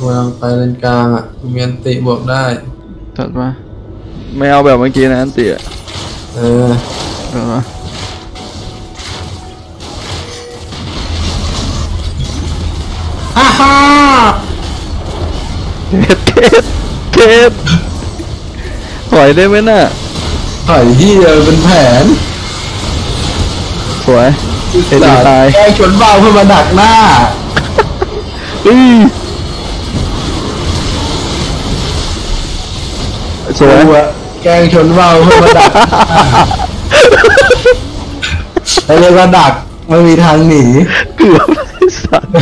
วางไปเลนกลางอ่ะมีอันติบวกได้จัดมาไม่เอาแบบเมื่อกี้นะอันติอ่ะจัดมาฮ่าฮ่าเทปถอยได้ไหมน่ะถอยที่เป็นแผนสวยเอ็ดตายแกชนเบาเพื่อมาดักหน้าสวยแกชนเบาเพื่อมาดักแล้วเรียกว่าดักไม่มีทางหนีเกือบสัตว์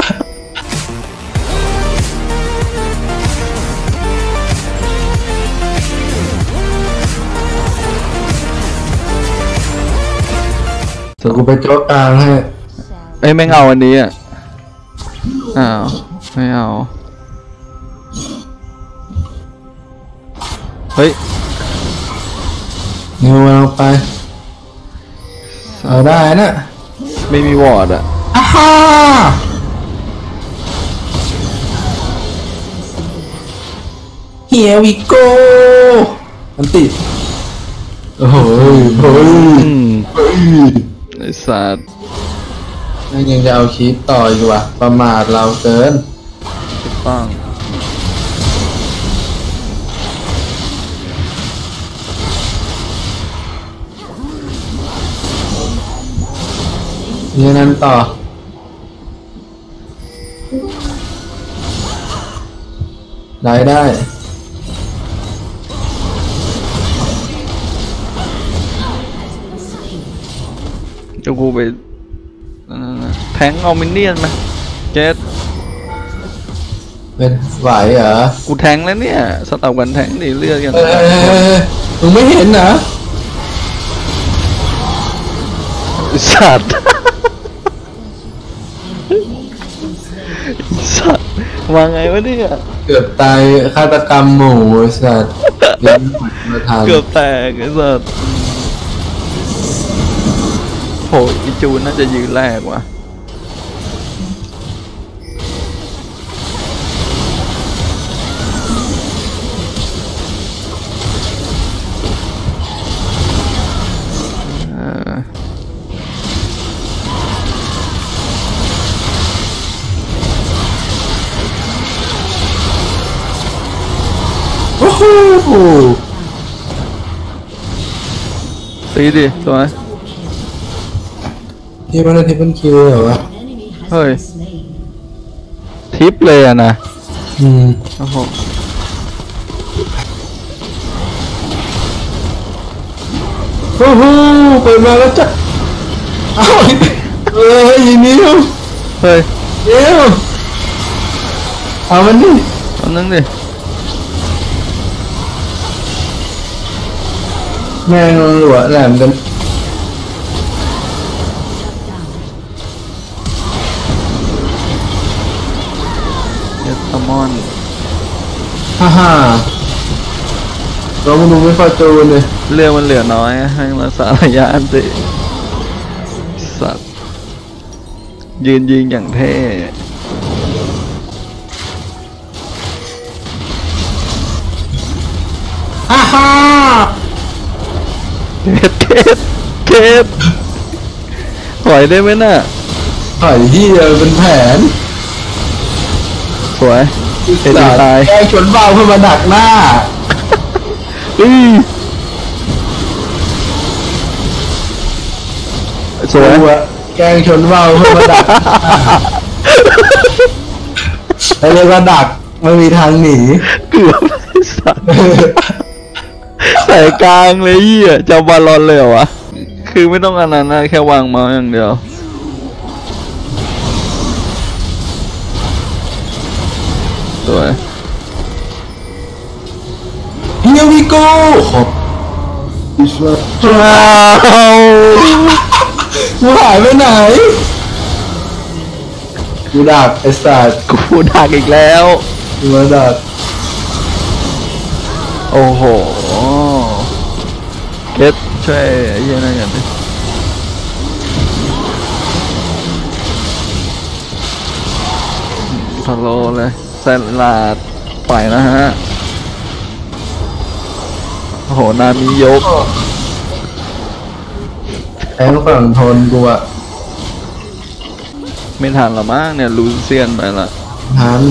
กูไปโจ๊กกลางให้ไม่เอาอันนี้อ่ะไม่เอาเฮ้ยนิวเอาไปเอาได้นะไม่มีวอร์ดอ่ะฮ่าHere we go อันติโอ้โหไอ้สัตว์นั่นยังจะเอาชีพต่ออยู่วะประมาทเราเกินถูกต้องยังนั้นต่อได้จะกูไปแทงเอามินเนี่ยนมาเจ็ดเป็นไหวเหรอกูแทงแล้วเนี่ยสตับกันแทงดิเลือดกันมึงไม่เห็นนะสัตว์มาไงวะเนี่ยเกือบตายฆาตกรรมหมู่สัตว์เกือบแตกไอ้สัตว์โหอีจูนน่าจะยืนแรกว่ะตีดิสวยที่มันทิปเป็นคิวเหรอวะเฮ้ยทิปเลยอะนะโอ้โหเปิดมาแล้วจ้ะเอ้ายิงนิ้วเฮ้ยนิ้วเอามันดิเอานั่งดิแม่งหลวแหลมกันเยสมอนฮ่าเราไม่ดูไม่ฟาจูนเลยเรื่องมันเหลือน้อยให้มาสารยานสิสัตว์ยืนยิงอย่างเท่ฮ่าเทปถอยได้ไหมน่ะถอยที่เป็นแผนสวยเอ็ดตายแกชนเบาเพื่อมาดักหน้าสวยแกชนเบาเพื่อมาดักแล้วเรียกว่าดักไม่มีทางหนีเกือบสัตว์ใส่กลางเลยจะบอลลอนเลยเหรอวะคือไม่ต้องอันนั้นนะแค่วางเมาส์อย่างเดียวสวย Here we go ว้าวกูหายไปไหนกูดักไอ้สัตว์กูดักอีกแล้วกูดักโอ้โหเกตช่วยไอ้ยังไงกันดิพะโลเลยสลัดปล่อยนะฮะโอ้โหนามิยกแทงฝั่งทนกูอะไม่ทันละมั้งเนี่ยลูเซียนไปละทัน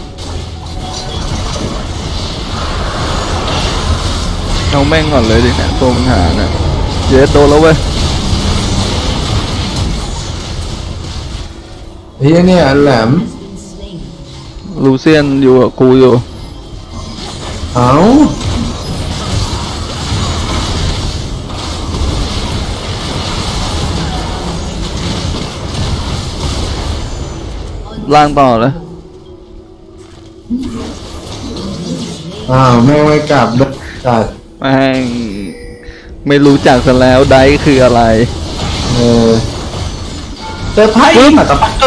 เอาแม่งก่อนเลยดิเนี่ยตัวปัญหาเนี่ยเย็ดโดนแล้วเว้ยเฮ้ยเนี่ยอันแหลมลูเซียนอยู่กับกูอยู่เอาล่างต่อเลยแม่งไม่กลับด้วยจัดแม่งไม่รู้จักซะแล้วไดคืออะไรเจอไพ่มาต่อปัก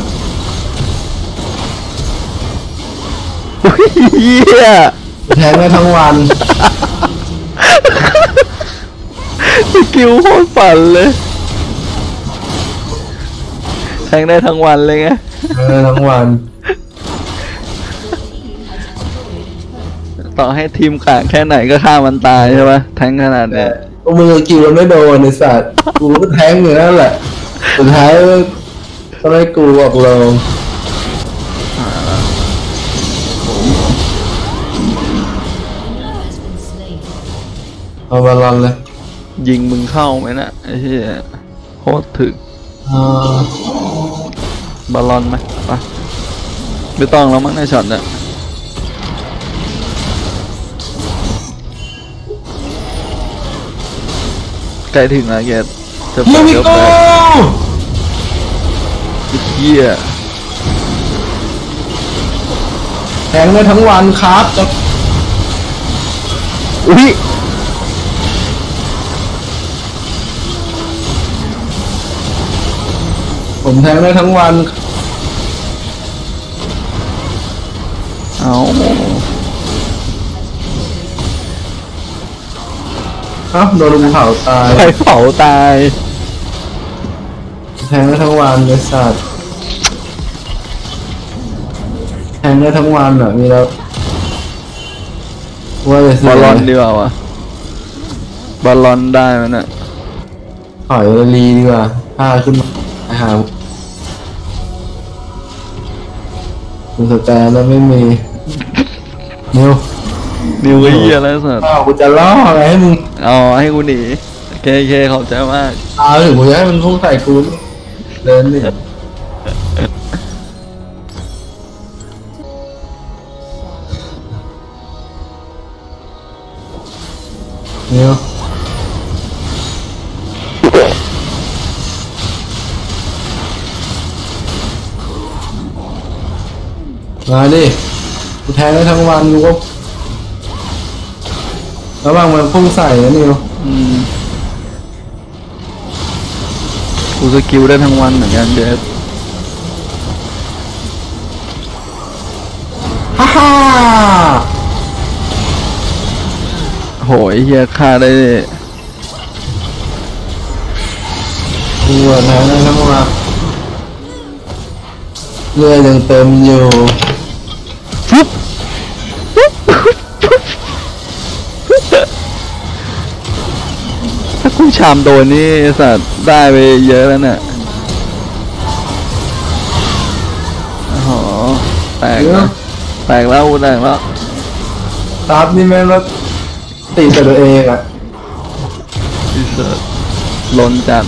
เหี้ยแทงได้ทั้งวันสกิลโคตรฝันเลยแทงได้ทั้งวันเลยไงทั้งวันต่อให้ทีมกากแค่ไหนก็ฆ่ามันตายใช่ปะแทงขนาดเนี้ยมือกิวมันไม่โดนในสัตว์กูก็แทงอยู่นั่นแหละสุดท้ายก็ได้กูออกลงเอาบอลลอนเลยยิงมึงเข้าไหมนะไอ้เหี้ยโคตรถึกบอลลอนไหมปะไม่ต้องแล้วมั้งในช็อตเนี่ยใกล้ถึงแล้วเกตจะเปิดเดี๋ยวไปเหี้ยแทงได้ทั้งวันครับจะอุ้ยผมแทงได้ทั้งวันเอาโดนลุมเผาตายใครเผาตายแทงได้ทั้งวันเลยสัตว์แทงได้ทั้งวันอ่ะมีแล้วว่าจะบอลลอนดีกว่าวะบอลลอนได้ไหมเนี่ยถอยรีดีกว่าถ้าขึ้นมาหาคุณสแตนแล้วไม่มีนิวก็เหี้ยแล้วสัตว์กูจะล่ออะไรให้มึงให้กูหนีเคขอบใจมากถึงกูจะให้มันพุ่งใส่กูเดินนี่นิวมาดิกูแทงได้ทั้งวันกูก็ระวังมันพุ่งใส่นะนิวกูสกิลได้ทั้งวันเหมือนกันเดฟฮ่าโหยเฮียฆ่าได้กูแทงได้ทั้งวันเลือดยังเต็มอยู่ถ้ากูชามโดนนี่สัตว์ได้ไปเยอะแล้วเนี่ยโอ้โหแตกแล้วกูแตกแล้วตับนี่แม่งรถตีแต่ตัวเองอ่ะที่สุดล้นจัด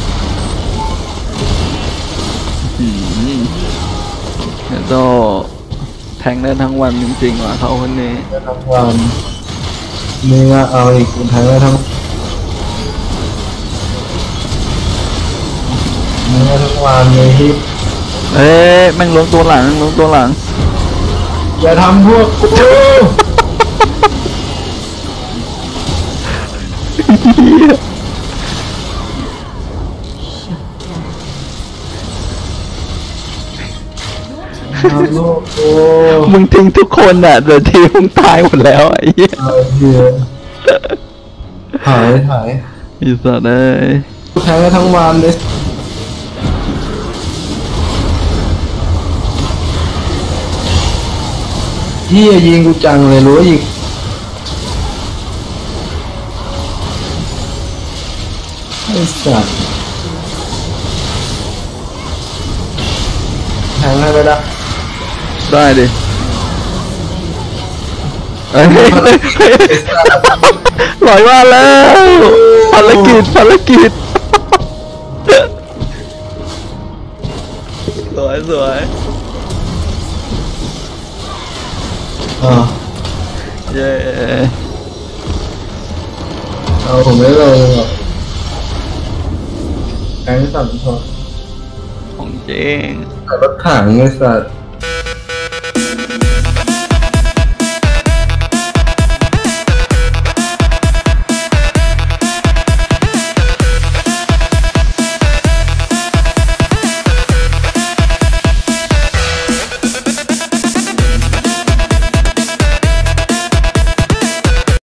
เดี๋ยวโตแทงได้ทั้งวันจริงๆว่ะเขาคนนี้ได้ทั้งวันนี่ก็เอาอีกแทงได้ทั้งวันเลยฮิปแม่งลงตัวหลังอย่าทำพวกกูมึงทิ้งทุกคนอ่ะเดี๋ยวทีมึงตายหมดแล้วไอ้เหี้ยหายอีสัตว์แทงได้ทั้งวันเลยที่ยิงกูจังเลยรู้อีกไอ้สัตว์แทงให้ไปละได้ดิเฮ้ยลอยมาแล้วภารกิจสวยเย้เอาผมไม่ลงหรอกแทงสั่นพอของจริงรถถังไอ้สัตว์